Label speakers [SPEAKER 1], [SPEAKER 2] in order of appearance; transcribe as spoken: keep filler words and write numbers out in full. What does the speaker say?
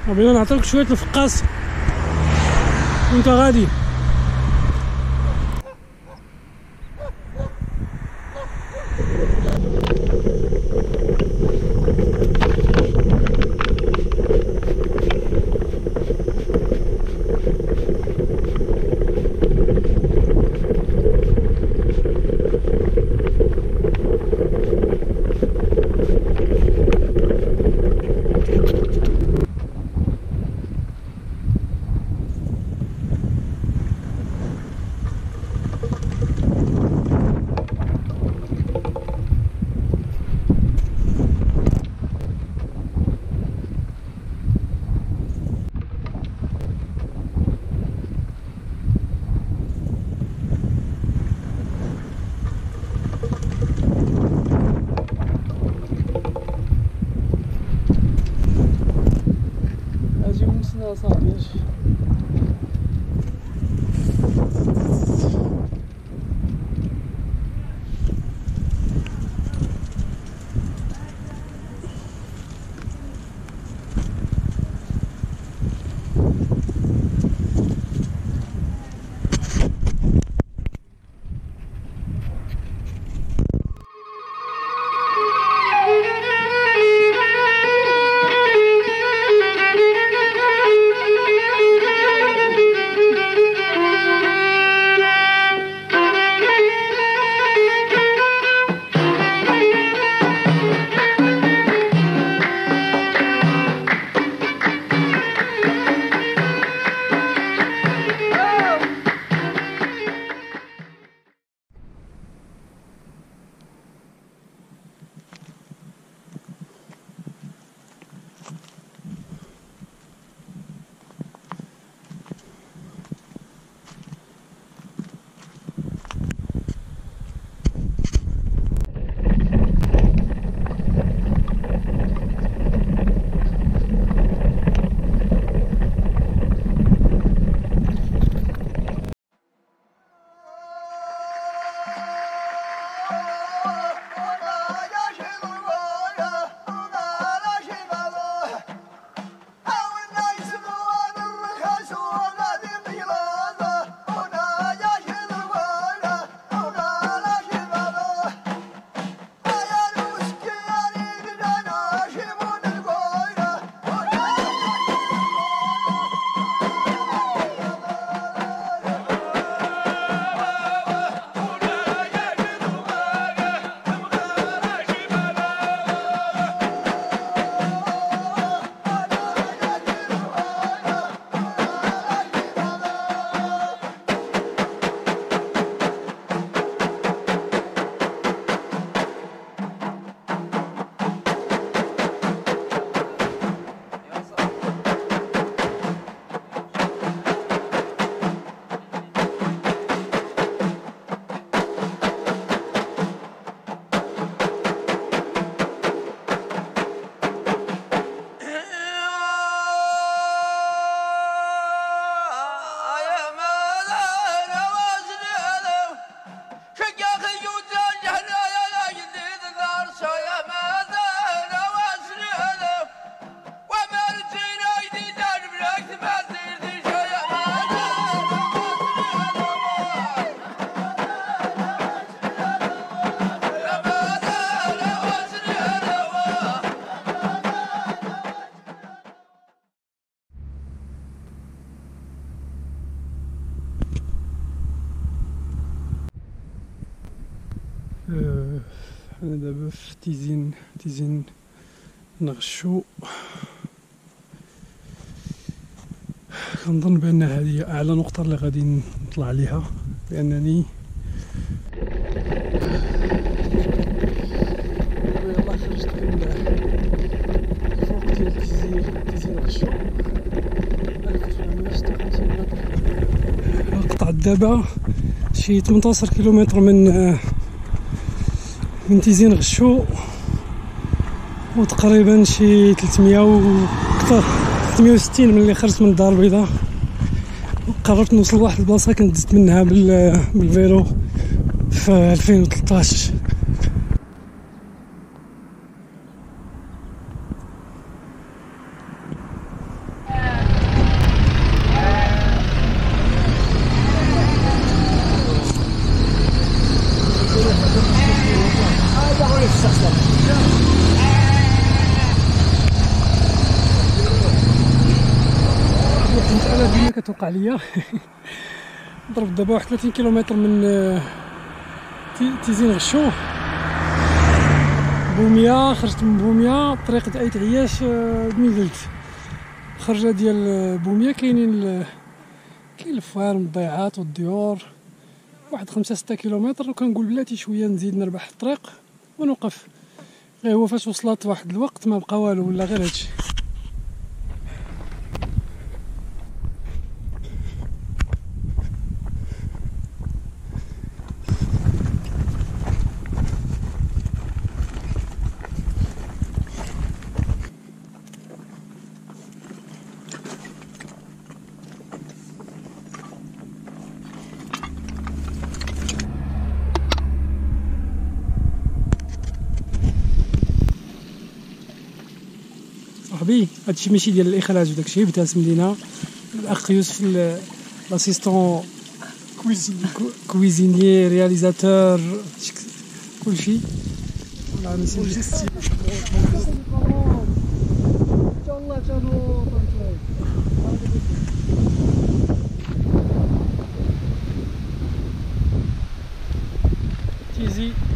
[SPEAKER 1] بغينا نعطيوك شويه الفقاص وانت غادي. صافي أنا دابا في تيزين تيزين نغشو. كنظن بأن هذه أعلى نقطة اللي غادي نطلع عليها، لأنني يلاه خرجت من الفوق ديال تيزين تيزين غشو ألف وتسعمية وستة وخمسين متر. قطعت دابا شي ثمنطاش كيلومتر من من تيزين غشو، وتقريبا شي ثلاثمية وكثر ثلاثمية وستين ملي خرجت من الدار البيضاء، وقررت نوصل لواحد البلاصه كنت دزت منها بالفيلو في ألفين وثلاثطاش. واحد المسألة ديما كتوقع ليا. ضربت دابا واحد ثلاثين كيلومتر من تيزين غشو بومية. خرجت من بومية طريقة أيت عياش ميزلت. خرجة ديال بومية كاينين كاين الفوار والضيعات والديور واحد خمسة ستة كيلومتر، وكنقول بلاتي شوية نزيد نربح الطريق ونوقف. غير هو فاش وصلت واحد الوقت ما بقى والو، ولا غير هادشي. صاحبي هادشي ماشي ديال الاخراج وداكشي، ابتسم لينا الاخ يوسف لاسيستون كويزينيي رياليزاتور كلشي. والله نسيت ان شاء الله تيزي